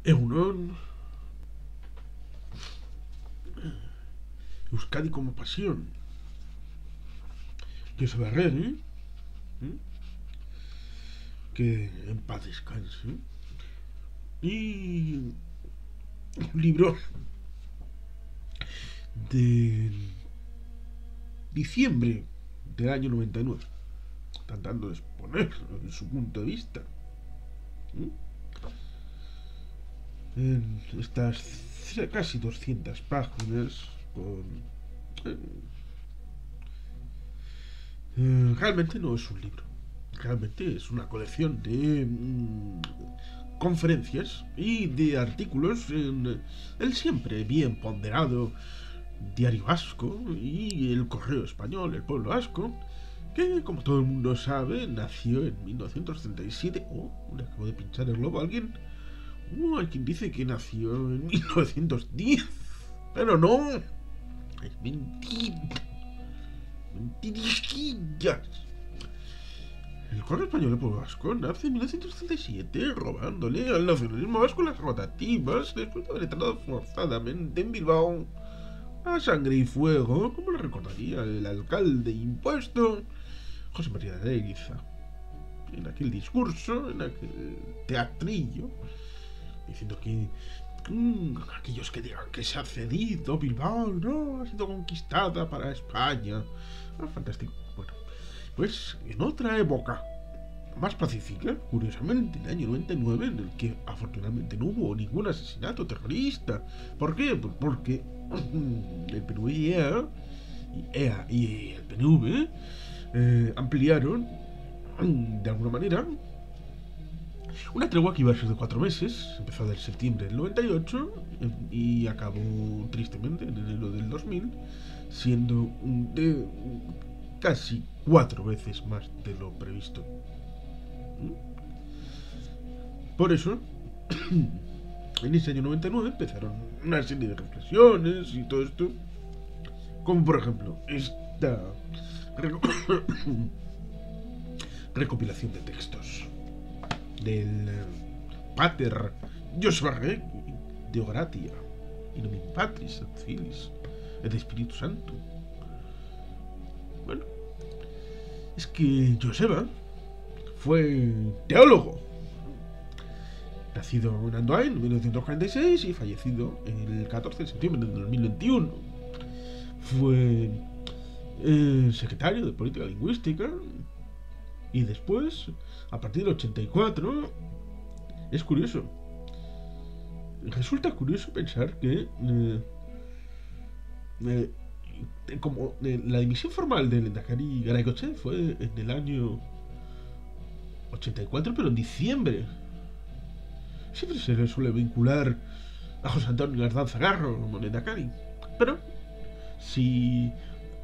Eunon, Euskadi como pasión. Que se va a reír, ¿eh? ¿Mm? Que en paz descanse. Y un libro de diciembre del año 99, tratando de exponer su punto de vista. ¿Mm? En estas casi 200 páginas con... realmente no es un libro, realmente es una colección de conferencias y de artículos en el siempre bien ponderado Diario Vasco y el Correo Español, el Pueblo Vasco, que como todo el mundo sabe nació en 1937. Le acabo de pinchar el globo a alguien. Hay quien dice que nació en 1910, pero no, es mentira, mentirijillas. El Correo Español del Pueblo Vasco nace en 1937 robándole al nacionalismo vasco las rotativas después de haber entrado forzadamente en Bilbao a sangre y fuego, como lo recordaría el alcalde impuesto José María de Leguiza en aquel discurso, en aquel teatrillo, diciendo que aquellos que digan que se ha cedido Bilbao, no, ha sido conquistada para España. Fantástico. Bueno, pues en otra época más pacífica, curiosamente, en el año 99, en el que afortunadamente no hubo ningún asesinato terrorista. ¿Por qué? Pues porque el PNV y el PNV ampliaron de alguna manera una tregua que iba a ser de 4 meses, empezó en septiembre del 98 y acabó tristemente en enero del 2000, siendo de casi 4 veces más de lo previsto. Por eso, en ese año 99 empezaron una serie de reflexiones y todo esto, como por ejemplo esta recopilación de textos del Pater Joshua de Gratia in nomine Patris et Filis et Espíritu Santo. Bueno, es que Joseba fue teólogo, nacido en Andoain en 1946 y fallecido el 14 de septiembre de 2021. Fue secretario de Política Lingüística y después, a partir del 84, es curioso. Resulta curioso pensar que como la dimisión formal del Lehendakari Garaikoetxea fue en el año 84, pero en diciembre. Siempre se le suele vincular a José Antonio Ardán Zagarro como Lehendakari, pero si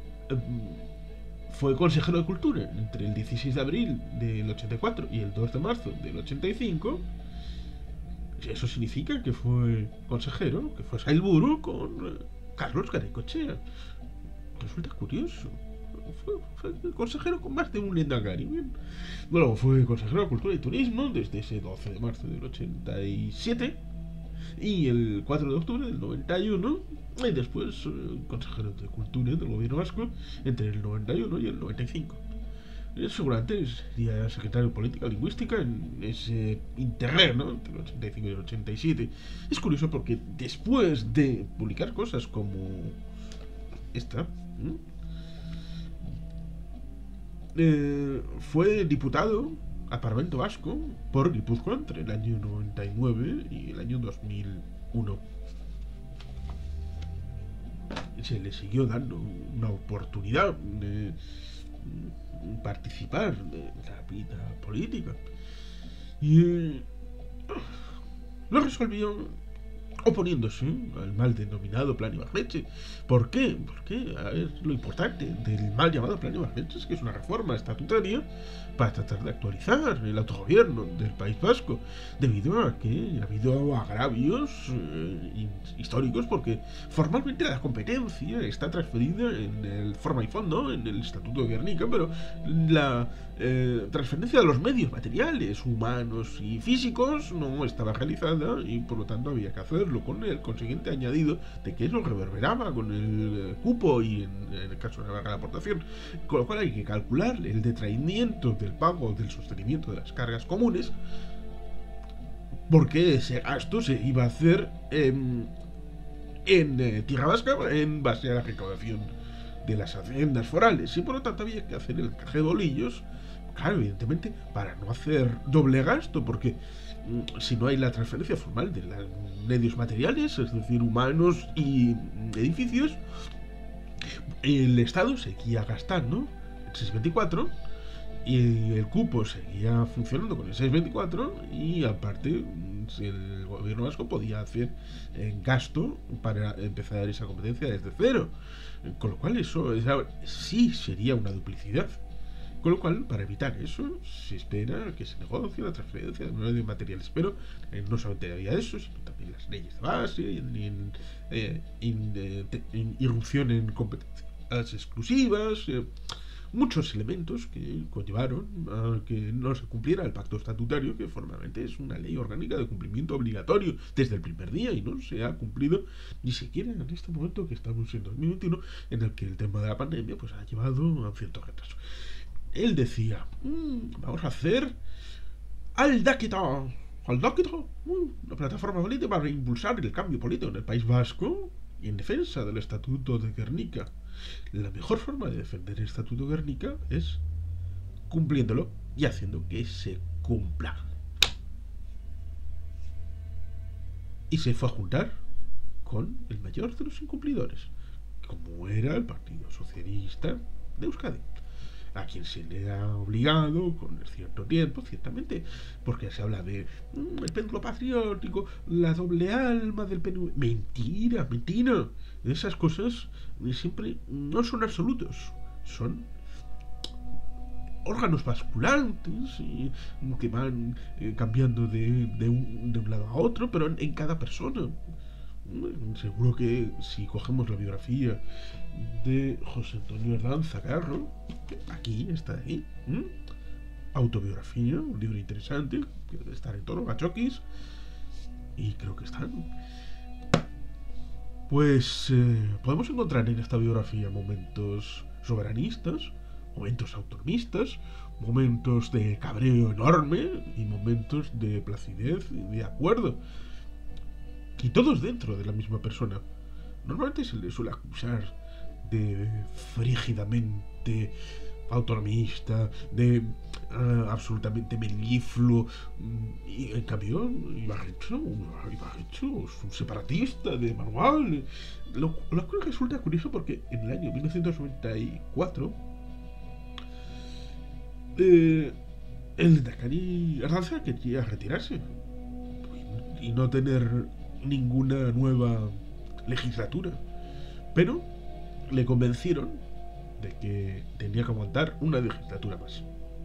fue consejero de Cultura entre el 16 de abril del 84 y el 2 de marzo del 85, eso significa que fue consejero, que fue Sailburu con Carlos Garaikoetxea. Resulta curioso. Fue consejero con más de un Lehendakari. Luego fue consejero de Cultura y Turismo desde ese 12 de marzo del 87 y el 4 de octubre del 91, y después consejero de Cultura del Gobierno Vasco entre el 91 y el 95. Seguramente sería secretario de Política Lingüística en ese interregno entre el 85 y el 87. Es curioso porque después de publicar cosas como esta, fue diputado al Parlamento Vasco por Guipúzcoa entre el año 99 y el año 2001. Se le siguió dando una oportunidad de participar de la vida política y lo resolvió oponiéndose al mal denominado Plan Ibarretxe. ¿Por qué? Porque es lo importante del mal llamado Plan Ibarretxe, es que es una reforma estatutaria para tratar de actualizar el autogobierno del País Vasco, debido a que ha habido agravios históricos, porque formalmente la competencia está transferida en el forma y fondo en el Estatuto de Gernika, pero la transferencia de los medios materiales, humanos y físicos no estaba realizada, y por lo tanto había que hacerlo con el consiguiente añadido de que eso reverberaba con el cupo y en el caso de la aportación, con lo cual hay que calcular el detraimiento del pago del sostenimiento de las cargas comunes, porque ese gasto se iba a hacer en tierra vasca en base a la recaudación de las haciendas forales, y por lo tanto había que hacer el encaje de bolillos, claro, evidentemente para no hacer doble gasto, porque si no hay la transferencia formal de los medios materiales, es decir, humanos y edificios, el Estado seguía gastando el 624 y el cupo seguía funcionando con el 624, y aparte el gobierno vasco podía hacer gasto para empezar esa competencia desde cero, con lo cual eso sí sería una duplicidad. Con lo cual, para evitar eso, se espera que se negocie la transferencia de medios materiales. Pero no solamente había eso, sino también las leyes de base, irrupción en competencias exclusivas, muchos elementos que conllevaron a que no se cumpliera el pacto estatutario, que formalmente es una ley orgánica de cumplimiento obligatorio desde el primer día, y no se ha cumplido ni siquiera en este momento que estamos en 2021, en el que el tema de la pandemia pues ha llevado a un cierto retraso. Él decía, vamos a hacer Aldakita, una plataforma política para impulsar el cambio político en el País Vasco y en defensa del Estatuto de Gernika. La mejor forma de defender el Estatuto de Gernika es cumpliéndolo y haciendo que se cumpla. Y se fue a juntar con el mayor de los incumplidores, como era el Partido Socialista de Euskadi, a quien se le ha obligado con cierto tiempo, ciertamente, porque se habla de el péndulo patriótico, la doble alma del PNV. Mentira. Esas cosas siempre no son absolutos, son órganos basculantes que van cambiando de un lado a otro, pero en cada persona. Seguro que si cogemos la biografía de José Antonio Ardanza Garro, aquí está ahí, autobiografía, un libro interesante que debe estar en todos los gachokis, y creo que están, pues podemos encontrar en esta biografía momentos soberanistas, momentos autonomistas, momentos de cabreo enorme y momentos de placidez y de acuerdo, y todos dentro de la misma persona. Normalmente se le suele acusar de frígidamente autonomista, de absolutamente melifluo, y en cambio Ibarretxe es un separatista de manual. Lo cual resulta curioso porque en el año 1994 el Lehendakari Ardanza quería retirarse y no tener ninguna nueva legislatura, pero le convencieron de que tenía que aguantar una legislatura más,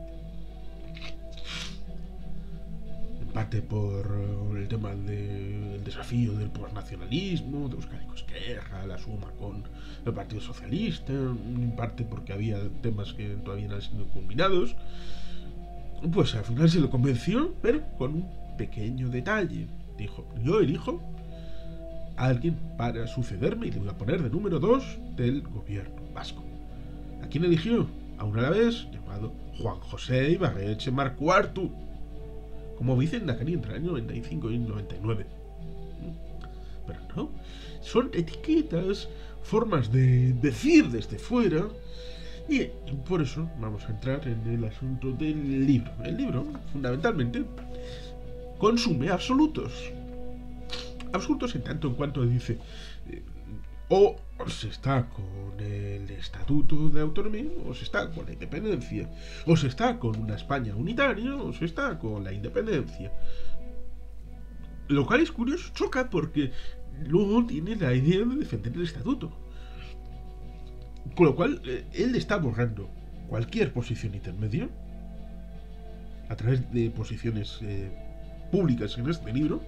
en parte por el tema del desafío del posnacionalismo, de Euskadi Esquerra, la suma con el Partido Socialista, en parte porque había temas que todavía no han sido culminados. Pues al final se lo convenció, pero con un pequeño detalle. Dijo, yo elijo a alguien para sucederme y le voy a poner de número 2 del gobierno vasco. ¿A quién eligió? A un alavés llamado Juan José Ibarretxe Marcuartu, como vicehendakari entre el año 95 y el 99. Pero no, son etiquetas, formas de decir desde fuera, y por eso vamos a entrar en el asunto del libro. El libro, fundamentalmente, consume absolutos en tanto en cuanto dice o se está con el Estatuto de Autonomía, o se está con la independencia, o se está con una España unitaria, o se está con la independencia. Lo cual es curioso, choca porque luego tiene la idea de defender el estatuto. Con lo cual, él está borrando cualquier posición intermedia a través de posiciones públicas en este libro,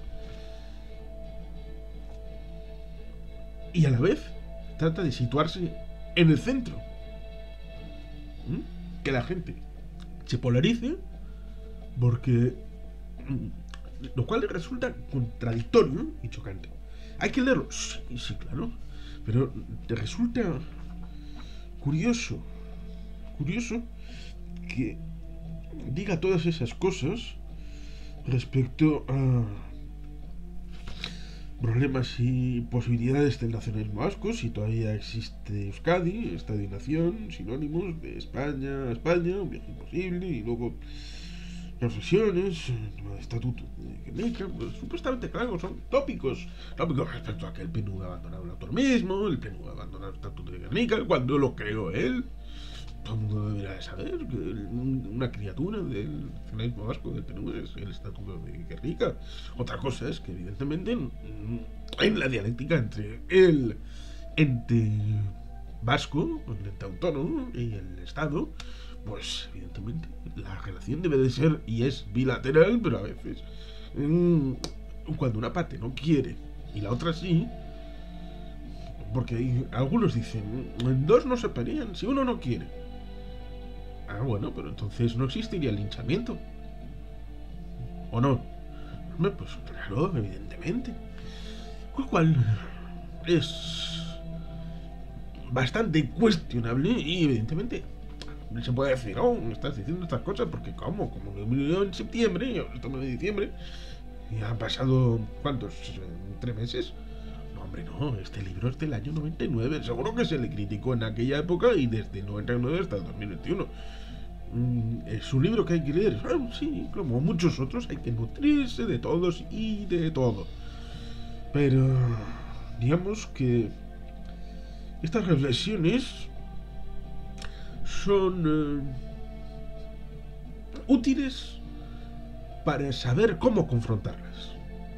y a la vez trata de situarse en el centro. Que la gente se polarice porque lo cual le resulta contradictorio y chocante. Hay que leerlo, sí, sí, claro, pero te resulta curioso que diga todas esas cosas respecto a problemas y posibilidades del nacionalismo vasco, si todavía existe Euskadi, Estado y Nación, sinónimos de España, un viaje imposible, y luego reflexiones, el estatuto de Gernika, pues, supuestamente, claro, son tópicos respecto a que el PNV ha abandonado el autonomismo, el PNV ha abandonado el estatuto de Gernika, cuando lo creó él. Todo el mundo debería saber que una criatura del nacionalismo vasco del PNV es el estatuto de Gernika. Otra cosa es que, evidentemente, en la dialéctica entre el ente vasco, el ente autónomo, y el Estado, pues evidentemente la relación debe de ser y es bilateral, pero a veces cuando una parte no quiere y la otra sí, porque algunos dicen dos no se pelean si uno no quiere. Ah, bueno, pero entonces no existiría el linchamiento, ¿o no? Pues claro, evidentemente. Con lo cual es bastante cuestionable y evidentemente no se puede decir, oh, me estás diciendo estas cosas porque como lo murió en septiembre y ahora estamos en diciembre y han pasado, ¿cuántos? 3 meses. No, hombre, no, este libro es del año 99, seguro que se le criticó en aquella época y desde el 99 hasta el 2021. Es un libro que hay que leer, sí, como muchos otros, hay que nutrirse de todos y de todo. Pero digamos que estas reflexiones son útiles para saber cómo confrontarlas,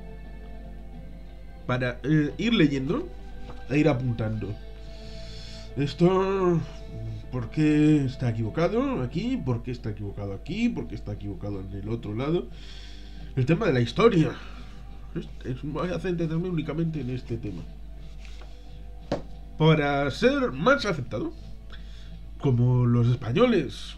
para ir leyendo e ir apuntando. Esto, ¿por qué está equivocado aquí? ¿Por qué está equivocado aquí? ¿Por qué está equivocado en el otro lado? El tema de la historia. Voy a centrarme únicamente en este tema, para ser más aceptado. Como los españoles,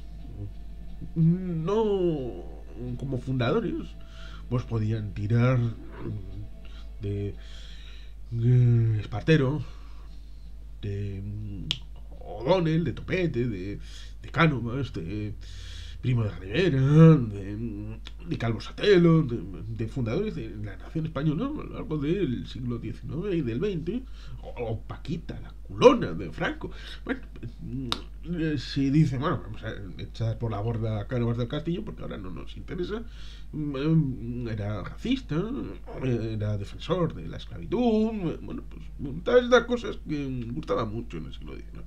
no como fundadores, pues podían tirar de Espartero, de O'Donnell, de Topete, de Cánovas, de Primo de Rivera, de Calvo Sotelo, de fundadores de la nación española a lo largo del siglo XIX y del XX, o Paquita, la culona de Franco. Bueno, si dice, bueno, vamos a echar por la borda a Cánovas del Castillo porque ahora no nos interesa, era racista, era defensor de la esclavitud, bueno, pues todas estas cosas que gustaban mucho en el siglo XIX.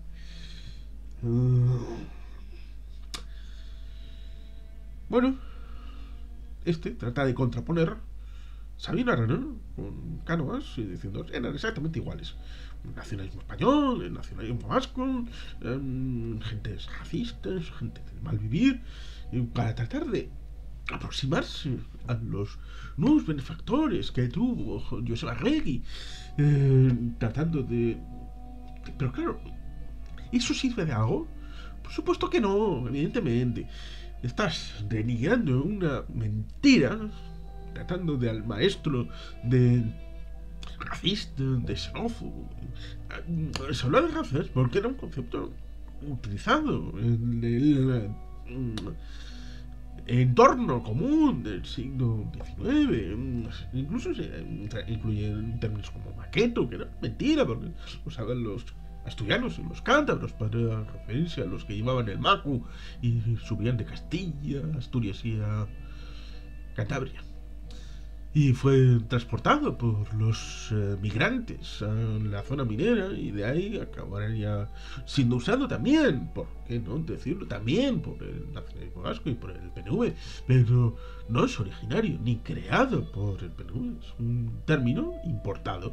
Bueno, trata de contraponer Sabina Renan con Cánovas y diciendo eran exactamente iguales. El nacionalismo español, el nacionalismo vasco, gentes racistas, gente del mal vivir, para tratar de aproximarse a los nuevos benefactores que tuvo Josep Arregui, tratando de... Pero claro, ¿eso sirve de algo? Por supuesto que no, evidentemente. Estás denigrando una mentira, tratando de al maestro de racista, de xenófobo. Se habla de razas porque era un concepto utilizado en el entorno común del siglo XIX. Incluso se incluyen términos como maqueto, que era mentira, porque usaban los asturianos y los cántabros para referirse a los que llevaban el macu y subían de Castilla, Asturias y a Cantabria. y fue transportado por los migrantes a la zona minera y de ahí acabaría siendo usado también, por qué no decirlo, también por el nacionalismo vasco y por el PNV, pero no es originario ni creado por el PNV, es un término importado.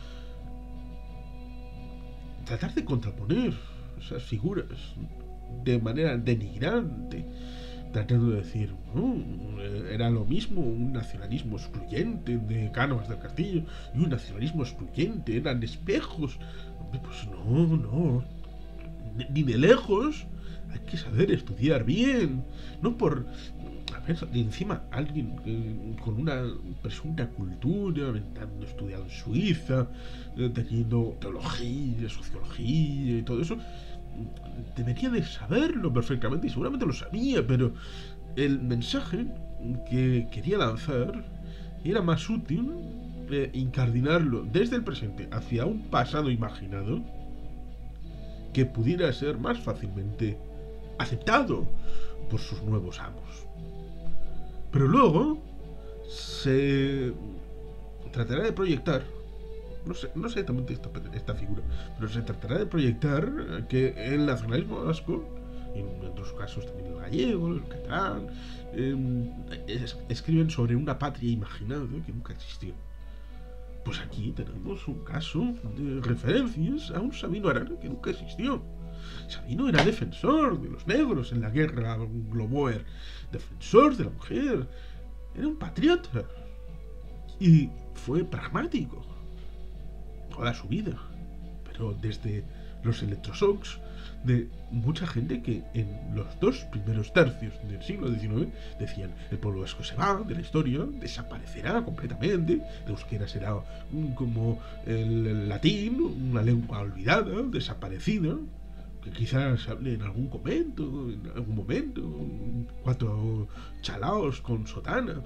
Tratar de contraponer esas figuras de manera denigrante, tratando de decir, era lo mismo un nacionalismo excluyente de Cánovas del Castillo y un nacionalismo excluyente, eran espejos. Pues no, ni de lejos. Hay que saber estudiar bien, no por... A ver, encima alguien con una presunta cultura, habiendo estudiado en Suiza, teniendo teología, sociología y todo eso, debería de saberlo perfectamente y seguramente lo sabía, pero el mensaje que quería lanzar era más útil incardinarlo desde el presente hacia un pasado imaginado que pudiera ser más fácilmente aceptado por sus nuevos amos. Pero luego se tratará de proyectar, no sé exactamente esta figura, pero se tratará de proyectar que el nacionalismo vasco, en otros casos también el gallego, el catalán, escriben sobre una patria imaginada que nunca existió. Pues aquí tenemos un caso de referencias a un Sabino Arana que nunca existió. Sabino era defensor de los negros en la guerra Globoer, defensor de la mujer, era un patriota y fue pragmático toda su vida, pero desde los electroshocks de mucha gente que en los 2 primeros tercios del siglo XIX decían: el pueblo vasco se va de la historia, desaparecerá completamente, el euskera será como el latín, una lengua olvidada, desaparecida, que quizás se hable en algún convento, en algún momento, 4 chalaos con sotana.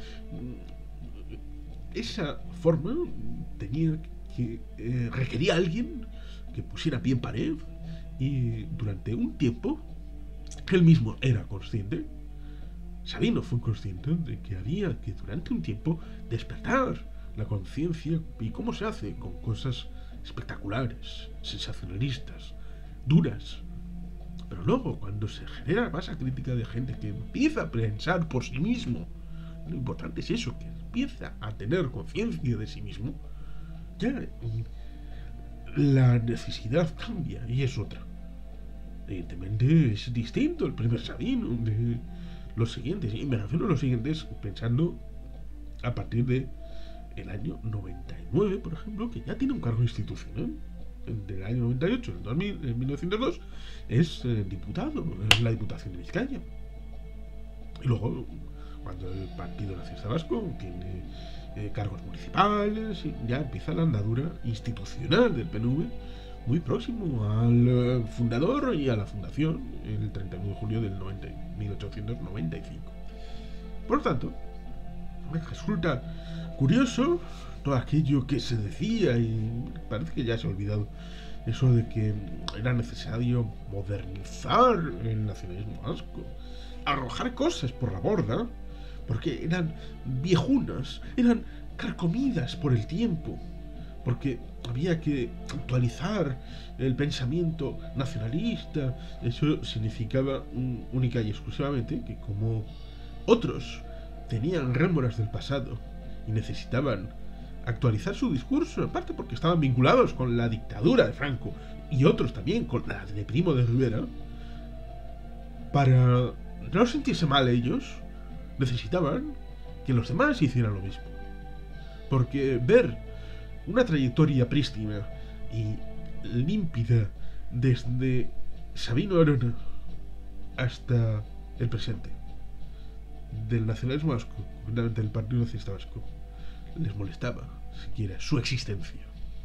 Esa forma tenía que requería a alguien que pusiera pie en pared, y durante un tiempo él mismo era consciente, Sabino fue consciente de que había que durante un tiempo despertar la conciencia. ¿Y cómo se hace? Con cosas espectaculares, sensacionalistas, duras. Pero luego, cuando se genera masa crítica de gente que empieza a pensar por sí mismo, lo importante es eso, que empieza a tener conciencia de sí mismo, ya la necesidad cambia y es otra. Evidentemente es distinto el primer Sabino de los siguientes, y me refiero a los siguientes pensando a partir de el año 99, por ejemplo, que ya tiene un cargo institucional. Del año 98, en 2000, en 1902 es diputado en la Diputación de Vizcaya. Y luego, cuando el Partido Nacionalista Vasco tiene cargos municipales, y ya empieza la andadura institucional del PNV, muy próximo al fundador y a la fundación, el 31 de julio del 1895. Por lo tanto, me resulta curioso todo aquello que se decía, y parece que ya se ha olvidado, eso de que era necesario modernizar el nacionalismo vasco, arrojar cosas por la borda, porque eran viejunas, eran carcomidas por el tiempo, porque había que actualizar el pensamiento nacionalista. Eso significaba única y exclusivamente que, como otros tenían rémoras del pasado y necesitaban actualizar su discurso, en parte porque estaban vinculados con la dictadura de Franco y otros también con la de Primo de Rivera, para no sentirse mal ellos, necesitaban que los demás hicieran lo mismo. Porque ver una trayectoria prístina y límpida desde Sabino Arana hasta el presente del nacionalismo vasco, concretamente del Partido Nacionalista Vasco, les molestaba siquiera su existencia.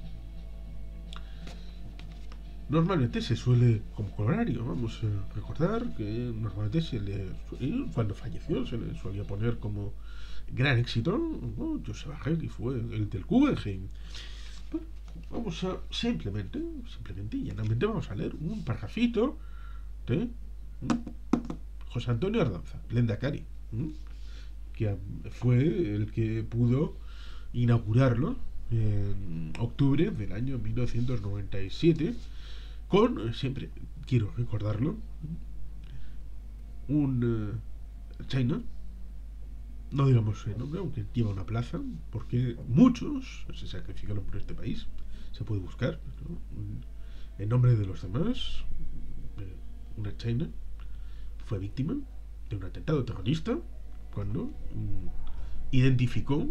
Normalmente se suele, como colorario, vamos a recordar que normalmente cuando falleció se le solía poner como gran éxito, ¿no?, Josep Arreg, que fue el del Guggenheim. Bueno, vamos a simplemente y llanamente vamos a leer un parrafito de José Antonio Ardanza, Lehendakari, que fue el que pudo inaugurarlo en octubre del año 1997 con, siempre quiero recordarlo, un China, no digamos el nombre, aunque lleva una plaza, porque muchos se sacrificaron por este país, se puede buscar, ¿no? En nombre de los demás, una China fue víctima de un atentado terrorista cuando identificó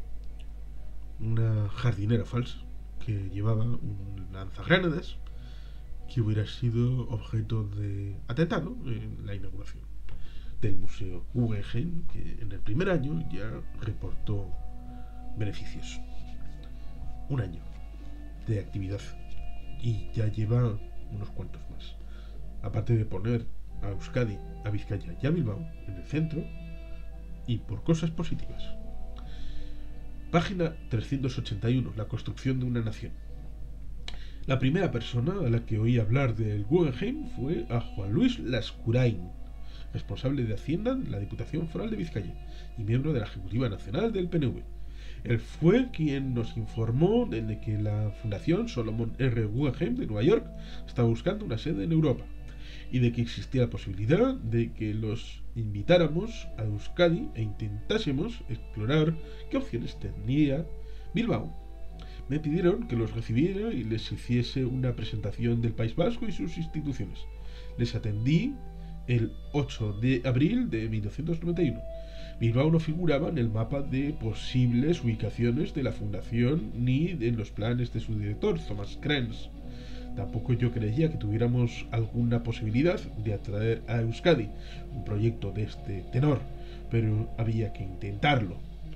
una jardinera falsa que llevaba un lanzagranadas que hubiera sido objeto de atentado en la inauguración del Museo Guggenheim, que en el primer año ya reportó beneficios. Un año de actividad y ya lleva unos cuantos más. Aparte de poner a Euskadi, a Vizcaya y a Bilbao en el centro y por cosas positivas. Página 381. La construcción de una nación. La primera persona a la que oí hablar del Guggenheim fue a Juan Luis Lascurain, responsable de Hacienda de la Diputación Foral de Vizcaya y miembro de la Ejecutiva Nacional del PNV. Él fue quien nos informó de que la Fundación Solomon R. Guggenheim de Nueva York estaba buscando una sede en Europa y de que existía la posibilidad de que los invitáramos a Euskadi e intentásemos explorar qué opciones tenía Bilbao. Me pidieron que los recibiera y les hiciese una presentación del País Vasco y sus instituciones. Les atendí el 8 de abril de 1991. Bilbao no figuraba en el mapa de posibles ubicaciones de la fundación ni en los planes de su director, Thomas Krenz. Tampoco yo creía que tuviéramos alguna posibilidad de atraer a Euskadi un proyecto de este tenor, pero había que intentarlo.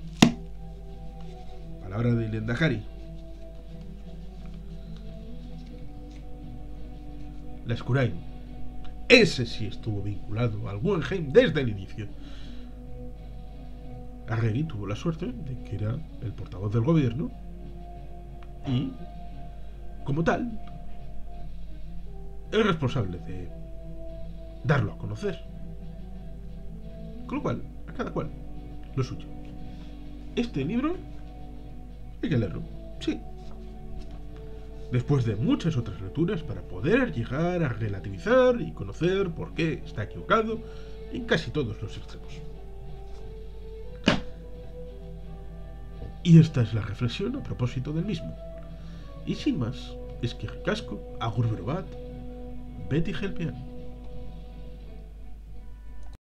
Palabra de Lehendakari. Lascurain. Ese sí estuvo vinculado al Guggenheim desde el inicio. Arregui tuvo la suerte de que era el portavoz del gobierno y, como tal, el responsable de darlo a conocer. Con lo cual, a cada cual lo suyo. Este libro hay que leerlo, sí. Después de muchas otras lecturas para poder llegar a relativizar y conocer por qué está equivocado en casi todos los extremos. Y esta es la reflexión a propósito del mismo. Y sin más, es que ricasco, agur berobat, beti gelpean.